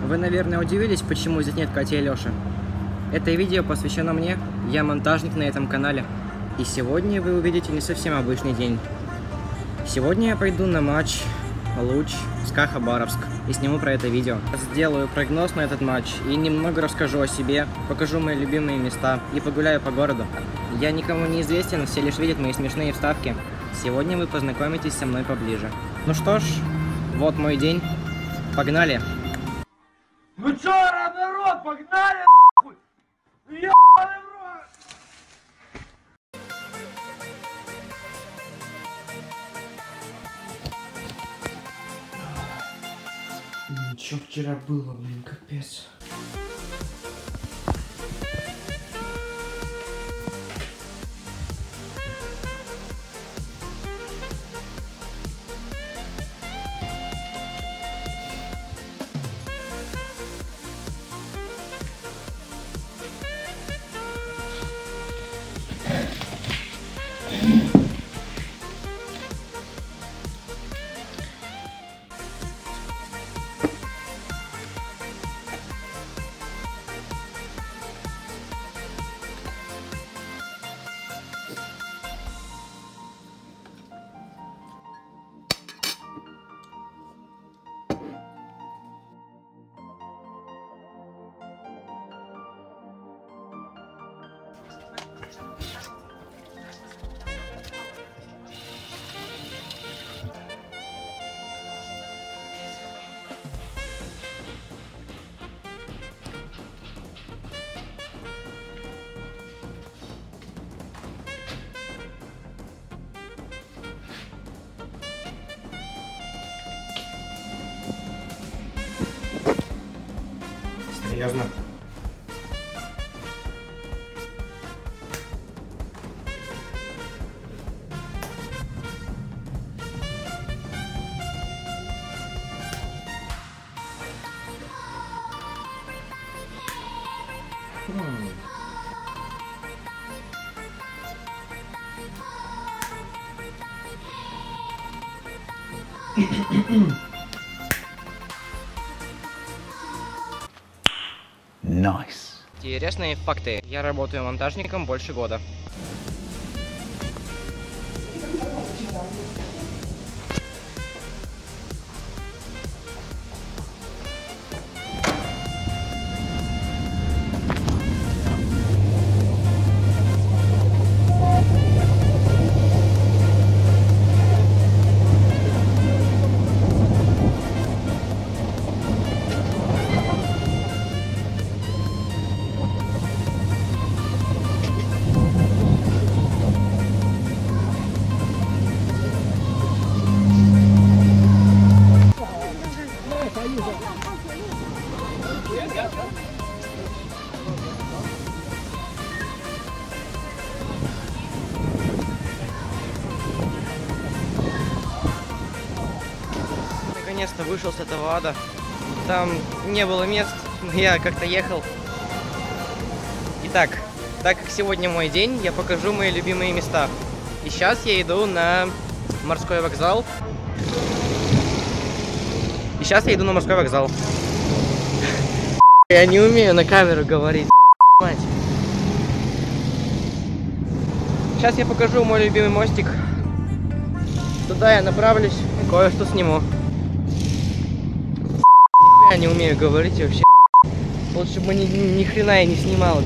Вы, наверное, удивились, почему здесь нет Кати и Лёши. Это видео посвящено мне, я монтажник на этом канале. И сегодня вы увидите не совсем обычный день. Сегодня я пойду на матч Луч СКА Хабаровск и сниму про это видео. Сделаю прогноз на этот матч и немного расскажу о себе, покажу мои любимые места и погуляю по городу. Я никому не известен, все лишь видят мои смешные вставки. Сегодня вы познакомитесь со мной поближе. Ну что ж, вот мой день. Погнали! Ну чё, народ, погнали, нахуй! Ёбаный в рот! Чё вчера было, блин, капец. Серьезно? Nice. Интересные факты. Я работаю монтажником больше года. Наконец-то вышел с этого ада. Там не было мест, но я как-то ехал. Итак, так как сегодня мой день, я покажу мои любимые места. И сейчас я иду на морской вокзал. Я не умею на камеру говорить. Сейчас я покажу мой любимый мостик. Туда я направлюсь и кое-что сниму. Я не умею говорить вообще. Лучше бы ни хрена я не снимал.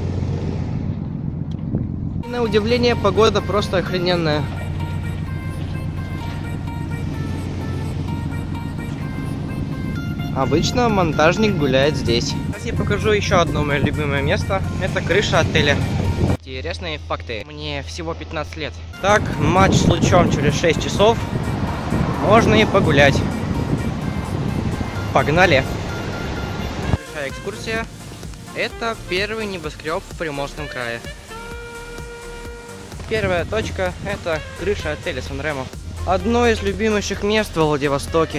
И на удивление, погода просто охрененная. Обычно монтажник гуляет здесь. Сейчас я покажу еще одно мое любимое место. Это крыша отеля. Интересные факты. Мне всего 15 лет. Так, матч с Лучом через 6 часов. Можно и погулять. Погнали! Большая экскурсия. Это первый небоскреб в Приморском крае. Первая точка — это крыша отеля Сан-Ремо. Одно из любимейших мест во Владивостоке.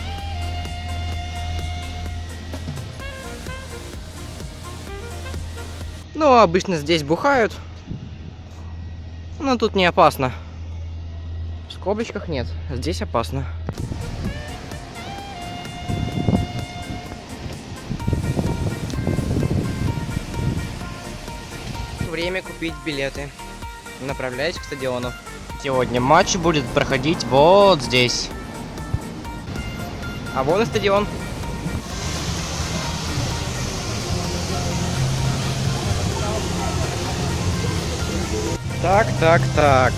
Ну, обычно здесь бухают, но тут не опасно. В скобочках нет, здесь опасно. время купить билеты. Направляюсь к стадиону. Сегодня матч будет проходить вот здесь. А вон и стадион. Так.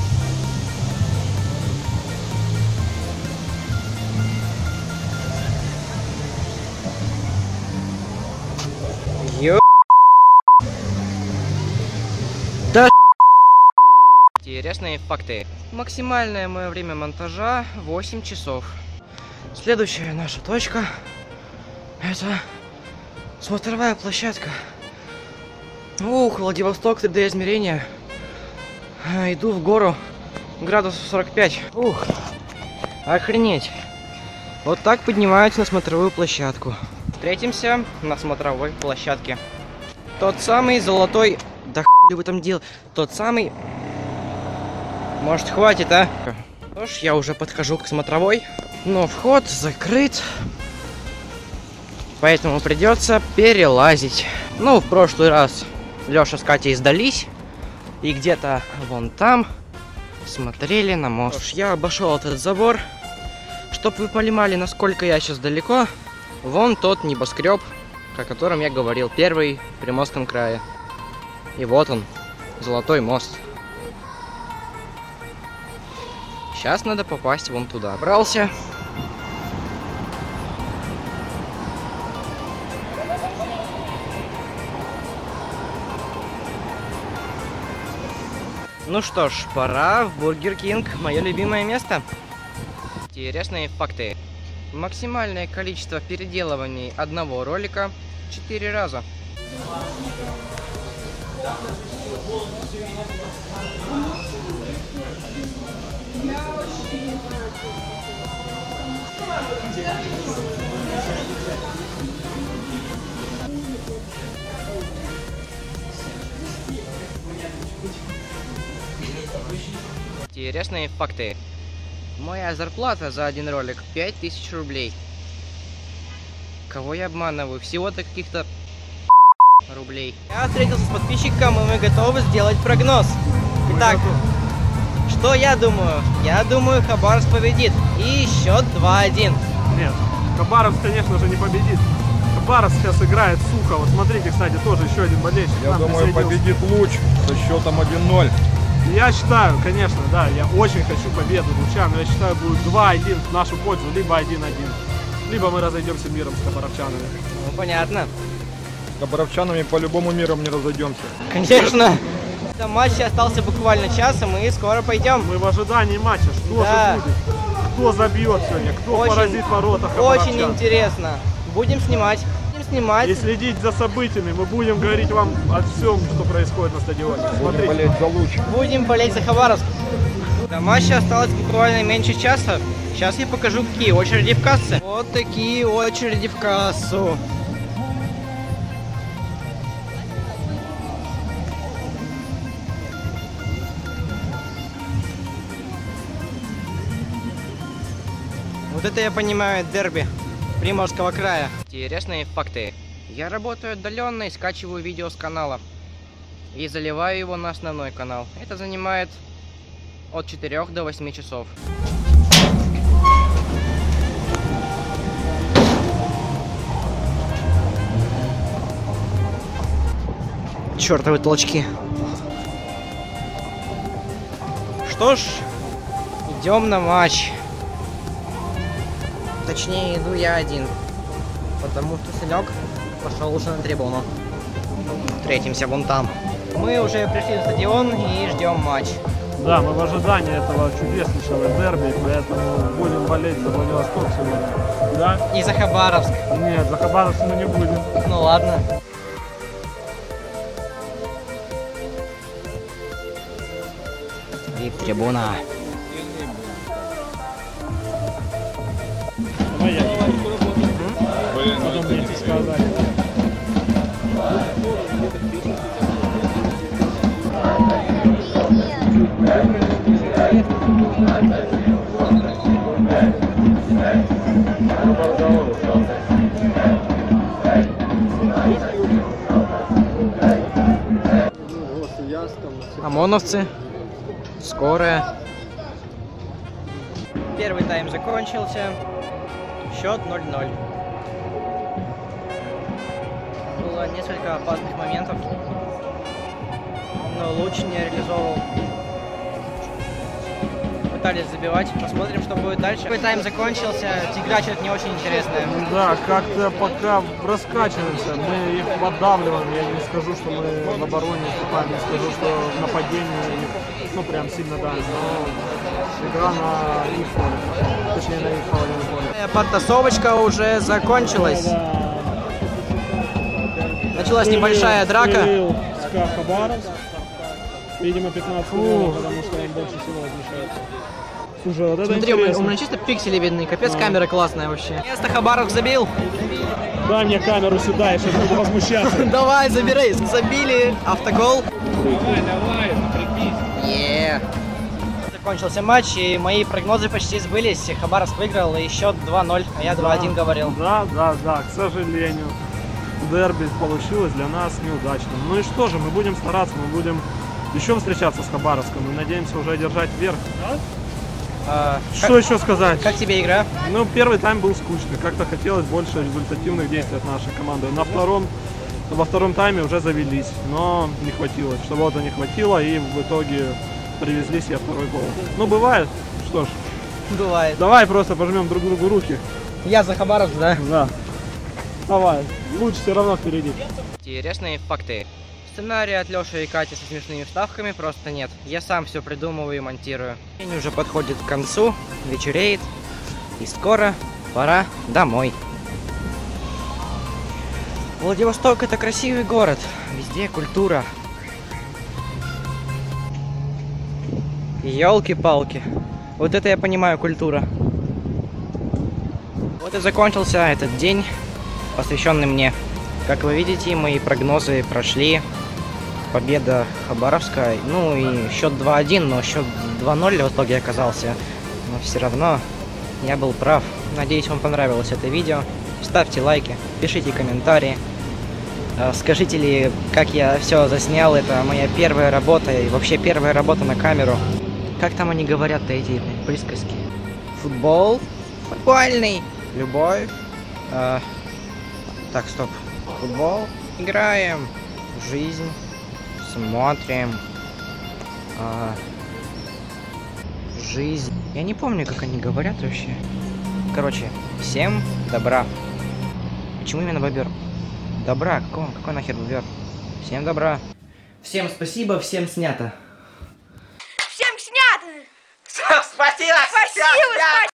Да. Интересные факты. Максимальное мое время монтажа 8 часов. Следующая наша точка — это смотровая площадка. Ух, Владивосток, 3D измерения. Иду в гору, градусов 45. Ух, охренеть. Вот так поднимаются на смотровую площадку. Встретимся на смотровой площадке. Тот самый золотой... Да хуй вы там делаете? Тот самый... Может, хватит, а? Что ж, я уже подхожу к смотровой, но вход закрыт. Поэтому придется перелазить. Ну, в прошлый раз Лёша с Катей сдались. И где-то вон там смотрели на мост. Что ж, я обошел этот забор. Чтоб вы понимали, насколько я сейчас далеко. Вон тот небоскреб, о котором я говорил, первый в Приморском крае. И вот он, Золотой мост. Сейчас надо попасть вон туда. Брался. Ну что ж, пора в Бургер Кинг, мое любимое место. Интересные факты. Максимальное количество переделываний одного ролика 4 раза. Интересные факты. Моя зарплата за один ролик 5000 рублей. Кого я обманываю? Всего-то каких-то рублей. Я встретился с подписчиком, и мы готовы сделать прогноз. Итак, что я думаю? Я думаю, Хабаровск победит. И счет 2-1. Нет, Хабаровск, конечно же, не победит. Хабаровск сейчас играет сухо. Вот смотрите, кстати, тоже еще один болельщик. Я думаю, победит Луч со счетом 1-0. Я считаю, конечно, да, я очень хочу победу Луча, но я считаю, будет 2-1 в нашу пользу, либо 1-1. Либо мы разойдемся миром с хабаровчанами. Ну, понятно. С хабаровчанами по-любому миром не разойдемся. Конечно. До матча остался буквально час, и мы скоро пойдем. Мы в ожидании матча. Что же будет? Кто забьет сегодня? Кто поразит ворота хабаровчан? Очень интересно. Будем снимать. И следить за событиями. Мы будем говорить вам о всем, что происходит на стадионе. Будем болеть за Луч. Будем болеть за Хабаровск. До матча осталось буквально меньше часа. Сейчас я покажу, какие очереди в кассе. Вот такие очереди в кассу. Вот это я понимаю дерби Приморского края. Интересные факты. Я работаю отдаленно и скачиваю видео с канала. И заливаю его на основной канал. Это занимает от 4 до 8 часов. Чёртовы толчки. Что ж, идем на матч. Точнее, иду я один, потому что Санек пошел уже на трибуну. Встретимся вон там. Мы уже пришли на стадион и ждем матч. Да, мы в ожидании этого чудеснейшего дерби, поэтому будем болеть за Владивосток сегодня. Да? И за Хабаровск. Нет, за Хабаровск мы не будем. Ну ладно. Вип-трибуна. Потом мне сказали. ОМОНовцы, скорая. Первый тайм закончился. Счет 0-0. Было несколько опасных моментов, но луч не реализовывал. Пытались забивать. Посмотрим, что будет дальше. Первый тайм закончился. Игра что-то не очень интересная. Да, как-то пока раскачиваемся, мы их поддавливаем. Я не скажу, что мы в обороне выступаем, не скажу, что в нападении, ну прям сильно давим, но игра на их поле, точнее на их половине поля. Подтасовочка уже закончилась. Началась небольшая драка. СКА Хабаровск. Видимо, 15 минут, потому что он больше всего возмущается. Слушай, вот это Смотри, интересно. у меня чисто пиксели видны. Капец, камера классная вообще. Место Хабаровск забил. Дай мне камеру сюда, я сейчас буду возмущаться. Давай, забирай. Забили. Автогол. Давай, закрепись. Закончился матч, и мои прогнозы почти сбылись. Хабаровск выиграл, и счет 2-0, а я 2-1 говорил. Да, к сожалению. Дерби получилось для нас неудачным. Ну и что же, мы будем стараться, мы будем еще встречаться с Хабаровском и надеемся уже одержать верх. Что еще сказать? Как тебе игра? Ну, первый тайм был скучный, как-то хотелось больше результативных действий от нашей команды. Во втором тайме уже завелись, но не хватило, чего-то не хватило, и в итоге привезли себе второй гол. Ну, бывает, что ж. Бывает. Давай просто пожмем друг другу руки. Я за Хабаровск, да? Да. Давай, луч все равно впереди. Интересные факты. Сценария от Лёши и Кати со смешными вставками просто нет. Я сам все придумываю и монтирую. День уже подходит к концу, вечереет, и скоро пора домой. Владивосток — это красивый город, везде культура. Ёлки-палки, вот это я понимаю культура. Вот и закончился этот день, посвященный мне. Как вы видите, мои прогнозы прошли. Победа Хабаровска, ну и счет 2-1, но счет 2-0 в итоге оказался. Но все равно я был прав. Надеюсь, вам понравилось это видео. Ставьте лайки, пишите комментарии. Скажите ли, как я все заснял, это моя первая работа и вообще первая работа на камеру. Как там они говорят-то, эти присказки? Футбол, футбольный, любовь. Так, стоп. Футбол, играем, жизнь, смотрим, жизнь. Я не помню, как они говорят вообще. Короче, всем добра. Почему именно бобер? Добра, какой нахер бобер? Всем добра. Всем спасибо, всем снято. Всем снято! Спасибо! Спасибо!